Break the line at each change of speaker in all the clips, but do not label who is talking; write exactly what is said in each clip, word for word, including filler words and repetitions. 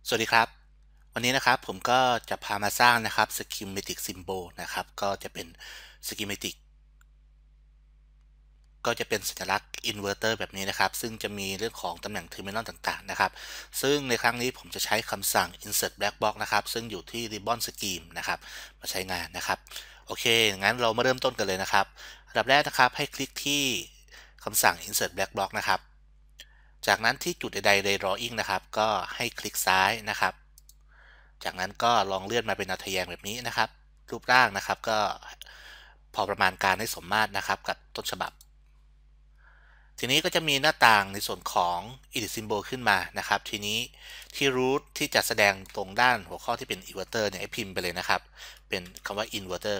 สวัสดีครับวันนี้นะครับผมก็จะพามาสร้างนะครับ schematic symbol นะครับก็จะเป็น schematic ก็จะเป็นสัญลักษณ์ inverter แบบนี้นะครับซึ่งจะมีเรื่องของตำแหน่ง terminal ต่างๆนะครับซึ่งในครั้งนี้ผมจะใช้คำสั่ง insert black box นะครับซึ่งอยู่ที่ ribbon scheme นะครับมาใช้งานนะครับโอเคงั้นเรามาเริ่มต้นกันเลยนะครับอันดับแรกนะครับให้คลิกที่คำสั่ง insert black box นะครับจากนั้นที่จุดใดๆใน drawing นะครับก็ให้คลิกซ้ายนะครับ จากนั้นก็ลองเลื่อนมาเป็นแนวทะแยงแบบนี้นะครับรูปร่างนะครับก็พอประมาณการให้สมมาตรนะครับกับต้นฉบับทีนี้ก็จะมีหน้าต่างในส่วนของ edit symbol ขึ้นมานะครับทีนี้ที่ root ที่จะแสดงตรงด้านหัวข้อที่เป็น inverter เนี่ยให้พิมพ์ไปเลยนะครับเป็นคำว่า inverter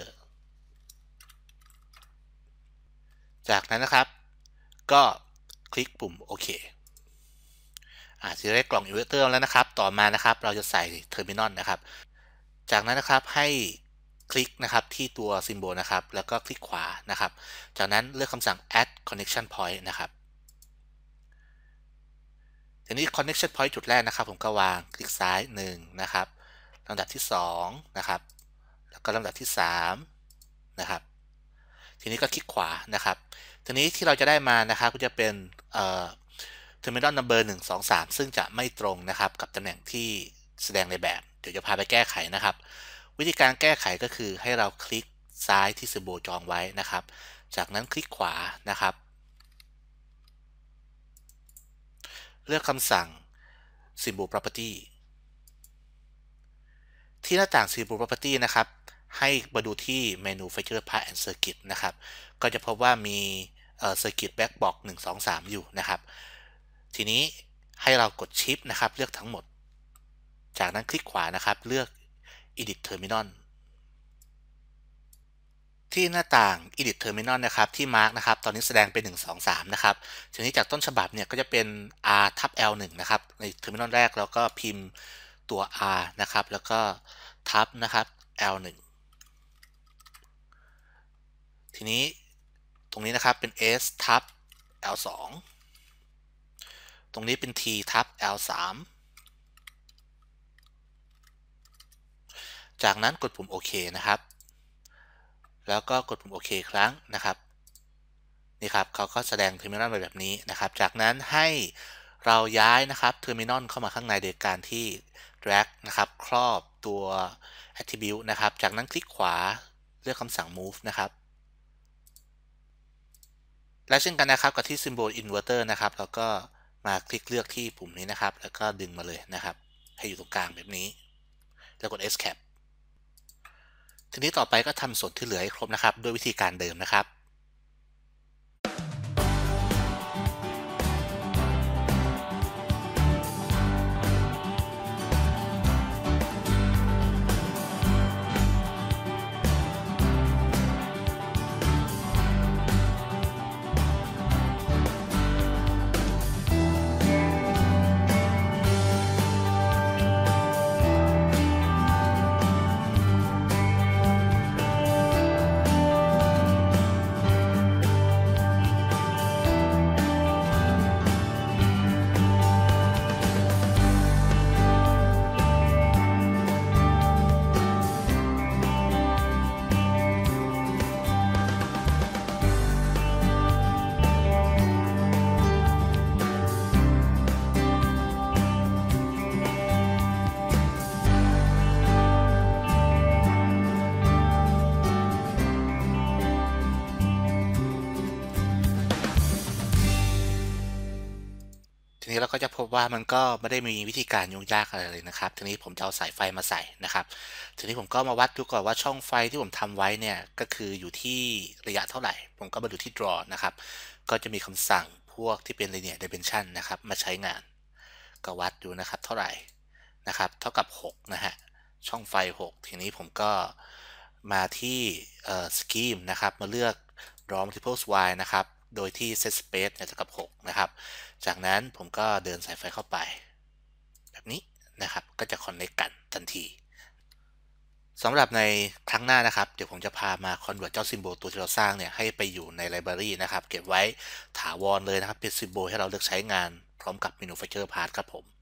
จากนั้นนะครับก็คลิกปุ่มโอเคอ่าจะได้กล่อง inverter แล้วนะครับต่อมานะครับเราจะใส่ terminal นะครับ จากนั้นนะครับให้คลิกนะครับที่ตัว symbol นะครับแล้วก็คลิกขวานะครับจากนั้นเลือกคำสั่ง add connection point นะครับทีนี้ connection point จุดแรกนะครับผมก็วางคลิกซ้ายหนึ่งนะครับลำดับที่สองนะครับแล้วก็ลำดับที่สามนะครับทีนี้ก็คลิกขวานะครับทีนี้ที่เราจะได้มานะครับก็จะเป็นเอ่อ terminal number หนึ่ง สอง สามซึ่งจะไม่ตรงนะครับกับตำแหน่งที่แสดงในแบบเดี๋ยวจะพาไปแก้ไขนะครับวิธีการแก้ไขก็คือให้เราคลิกซ้ายที่ symbol จองไว้นะครับจากนั้นคลิกขวานะครับเลือกคำสั่ง symbol property ที่หน้าต่าง symbol property นะครับให้มาดูที่เมนู feature part and circuit นะครับก็จะพบว่ามีเอ่อ circuit back box หนึ่ง สอง สามอยู่นะครับทีนี้ให้เรากด shift นะครับเลือกทั้งหมดจากนั้นคลิกขวานะครับเลือก edit terminal ที่หน้าต่าง edit terminal นะครับที่มาร์กนะครับตอนนี้แสดงเป็นหนึ่ง สอง สามนะครับทีนี้จากต้นฉบับเนี่ยก็จะเป็น r ทับ l หนึ่งนะครับใน terminal แรกแล้วก็พิมพ์ตัว r นะครับแล้วก็ทับนะครับ l หนึ่งทีนี้ตรงนี้นะครับเป็น s ทับ l สองตรงนี้เป็น t ทับ l สามจากนั้นกดปุ่มโอเคนะครับแล้วก็กดปุ่มโอเคครั้งนะครับนี่ครับเขาก็แสดง terminal ไปแบบนี้นะครับจากนั้นให้เราย้ายนะครับ terminal เข้ามาข้างในโดยการที่ drag นะครับครอบตัว attribute นะครับจากนั้นคลิกขวาเลือกคำสั่ง move นะครับและเช่นกันนะครับกับที่ symbol inverter นะครับเราก็มาคลิกเลือกที่ปุ่มนี้นะครับแล้วก็ดึงมาเลยนะครับให้อยู่ตรงกลางแบบนี้แล้วกด escape ทีนี้ต่อไปก็ทำส่วนที่เหลือให้ครบนะครับด้วยวิธีการเดิมนะครับทีนี้เราก็จะพบว่ามันก็ไม่ได้มีวิธีการยุ่งยากอะไรเลยนะครับทีนี้ผมจะเอาสายไฟมาใส่นะครับทีนี้ผมก็มาวัดดูก่อนว่าช่องไฟที่ผมทำไว้เนี่ยก็คืออยู่ที่ระยะเท่าไหร่ผมก็มาดูที่ draw นะครับก็จะมีคำสั่งพวกที่เป็น linear dimension นะครับมาใช้งานก็วัดดูนะครับเท่าไหร่นะครับเท่ากับหกนะฮะช่องไฟหกทีนี้ผมก็มาที่เอ่อ scheme นะครับมาเลือก draw multiples y นะครับโดยที่ set space เนี่ยเท่ากับหกนะครับจากนั้นผมก็เดินสายไฟเข้าไปแบบนี้นะครับก็จะ connect กันทันทีสำหรับในครั้งหน้านะครับเดี๋ยวผมจะพามา convert เจ้า symbol ตัวที่เราสร้างเนี่ยให้ไปอยู่ใน library นะครับเก็บไว้ถาวรเลยนะครับเป็น symbol ให้เราเลือกใช้งานพร้อมกับ manufacturer part ครับผม